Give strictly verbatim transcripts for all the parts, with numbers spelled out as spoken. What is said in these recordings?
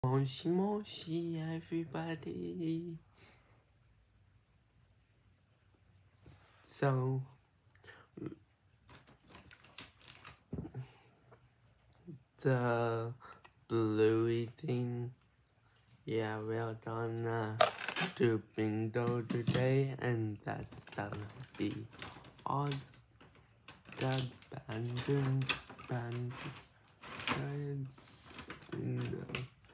Moshi moshi, everybody. So, the bluey thing, yeah, we're gonna do bingo today, and that's gonna be odds. That's banding, band, that's bingo.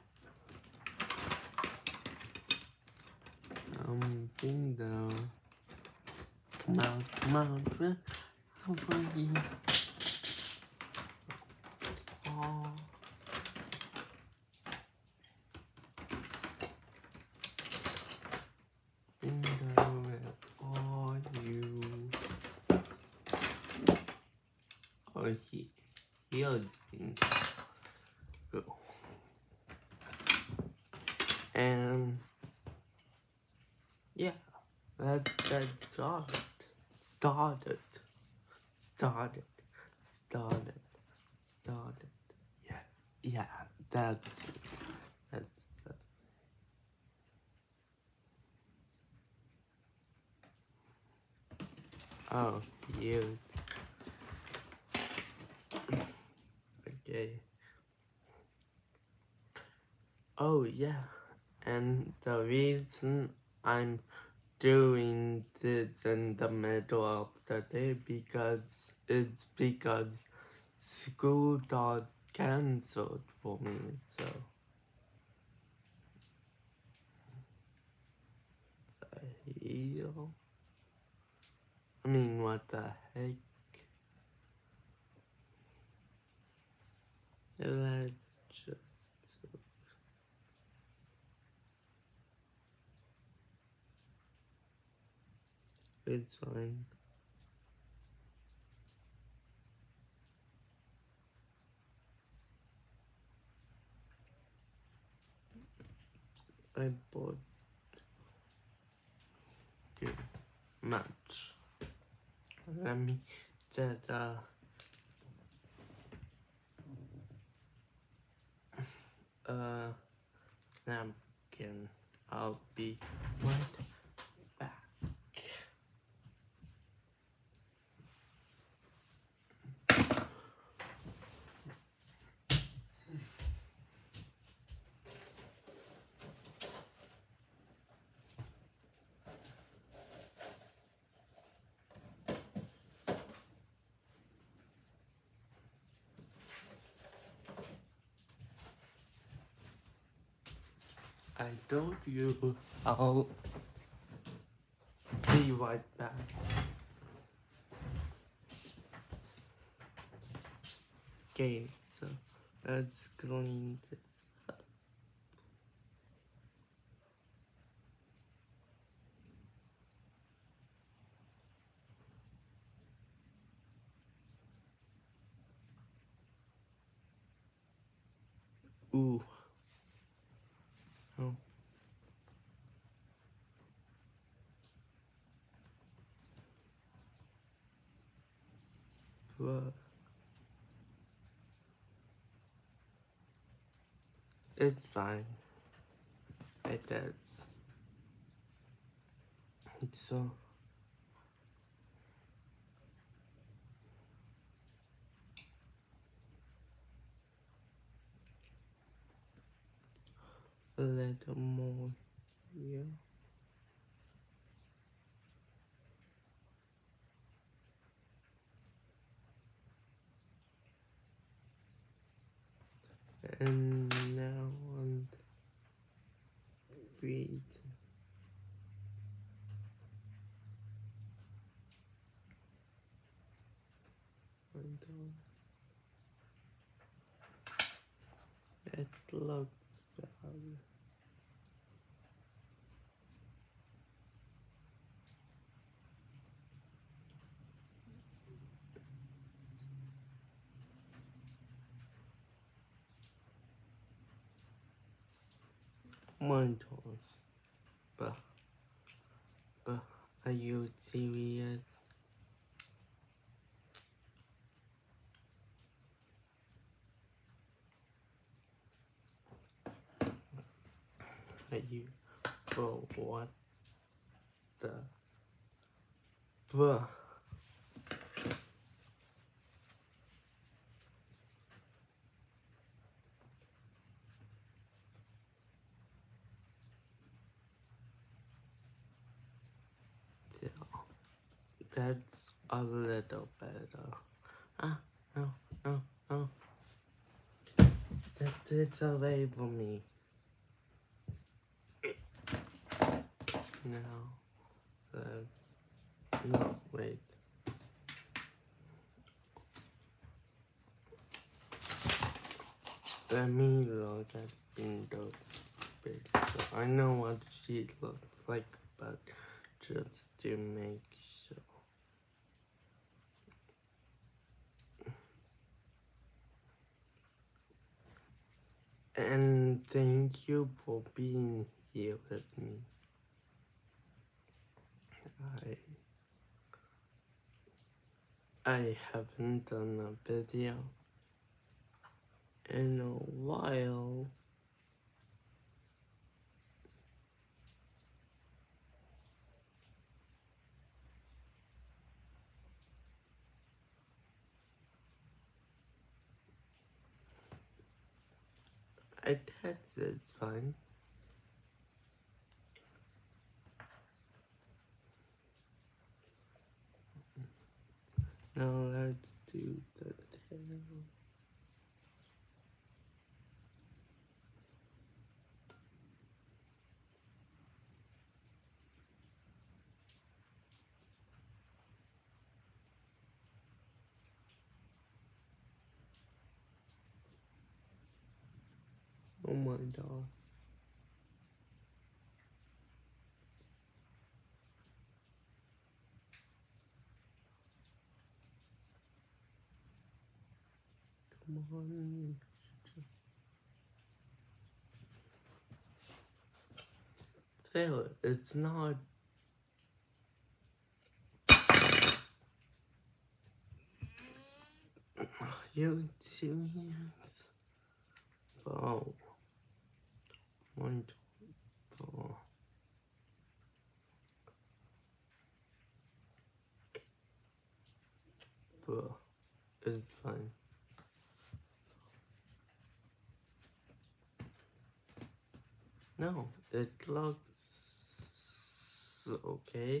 Um, bingo. Come out, come out, where are you? Oh. Bingo, where are you? Oh, he, here's bingo. Go. And yeah, let's get started. Started. Started. Started. Started. Yeah, yeah, that's that's the oh cute. Okay. Oh yeah, and the reason I'm doing this in the middle of the day because it's because school got cancelled for me, so the hell? I mean, what the heck? Let's just it's fine. I bought too much. Let me get a uh napkin. I'll be right back. I told you I'll be right back. Okay, so let's clean this up. Ooh. Oh. What? It's fine. It is. It's so. A little more here. And now on the feet. It looks bad. My toes. But, but, are you serious? Are you? Bro, what the? Bruh. That's a little better. Ah, no, no, no. That it's away from me. No. That's... No, wait. Let me look at Windows picture. I know what she looks like, but just to make sure. And thank you for being here with me. I I haven't done a video in a while. I guess it's fine. Now let's do the tail. Oh my god. Come on. Fail it. It's not. You serious? Oh. One, two, four. Bro, it's fine. No, it looks okay.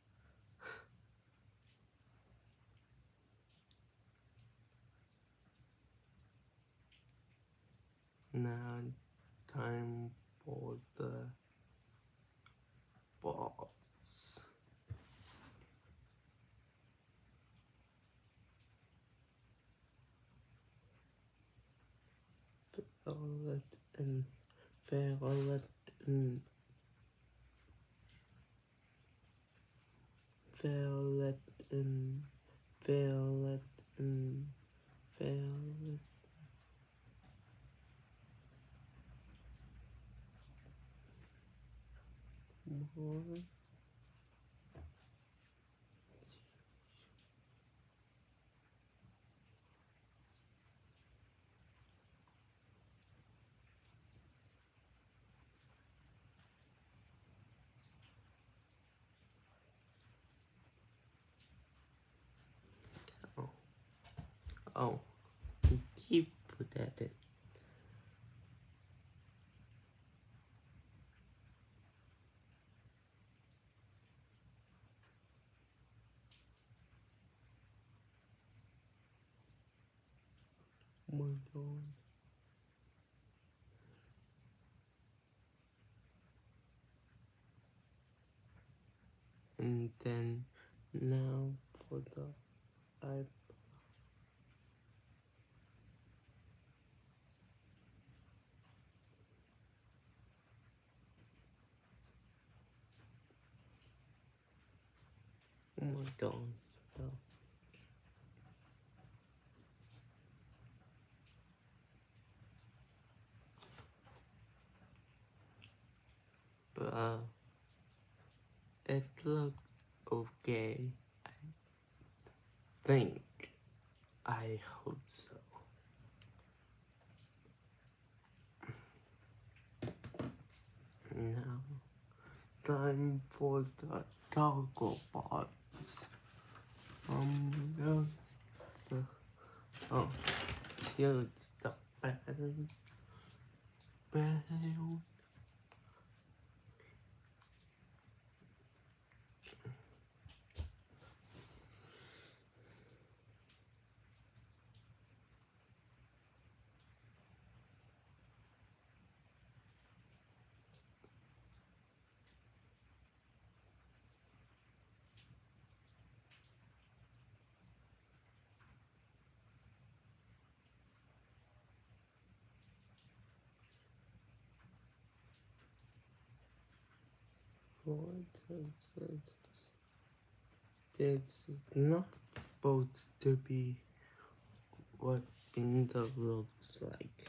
Now time for the balls. Violet and violet and violet and violet and violet. More. Oh, oh, keep at it. Oh my god. And then now for the eyebrow. Oh my god. Oh. But uh, it looked okay. I think. I hope so. time for the toggle box. Um, that's the, oh, here's the bell. Bell. What is it? It's not supposed to be what Binder looks like.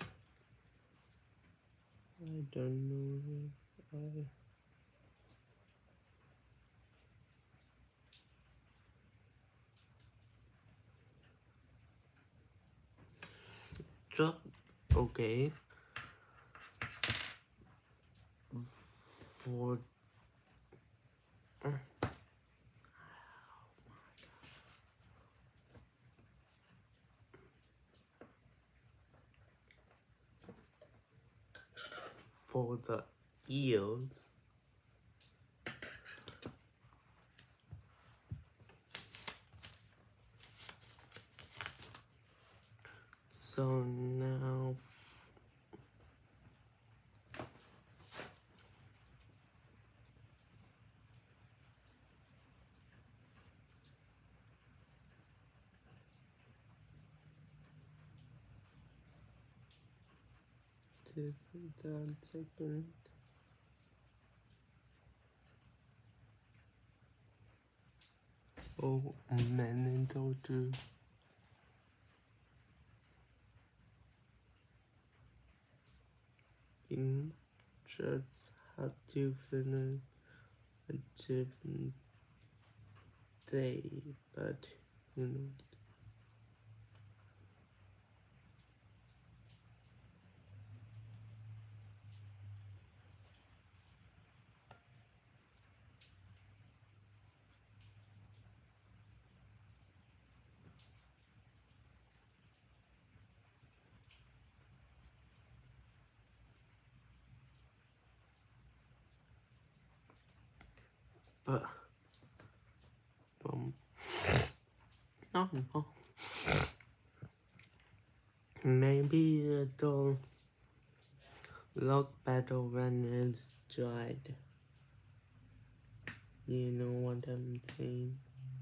I don't know if I... Just, okay. For... For the ears, so now one second. Oh, a minute or two. You just have to finish a different day, but you know. But, um, no, no. Maybe it'll look better when it's dried. You know what I'm saying?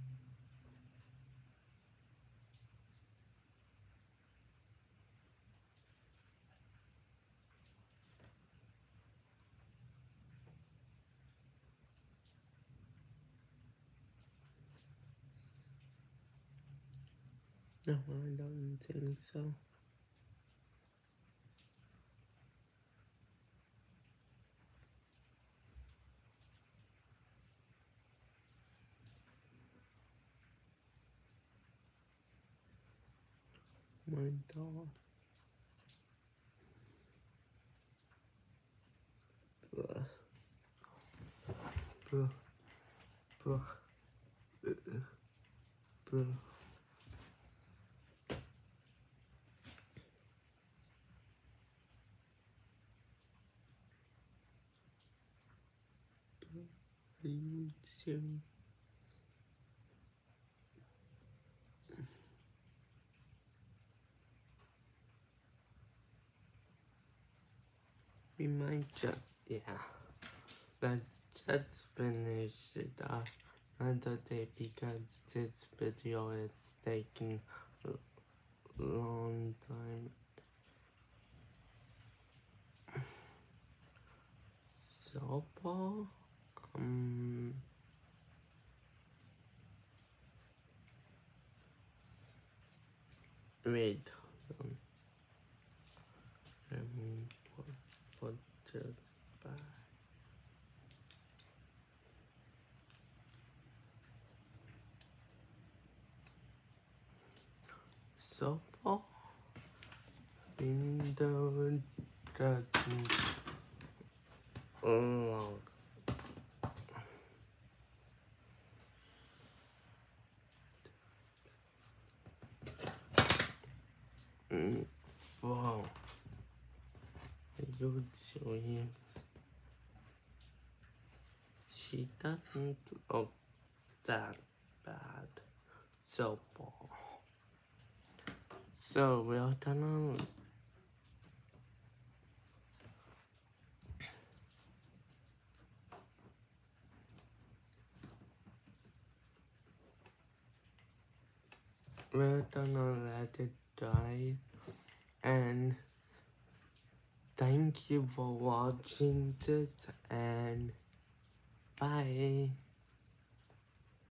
No, I don't think so. My dog. Blah. Blah. Blah. Uh, uh, blah. Are you serious? We might just, yeah. Let's just finish it up another day because this video is taking a long time. Softball? Um... Wait, hold on. Let me put, put this back. Softball? Window doesn't look cute she is. She doesn't look that bad so far. So we're gonna we're gonna let it dry, and thank you for watching this, and bye.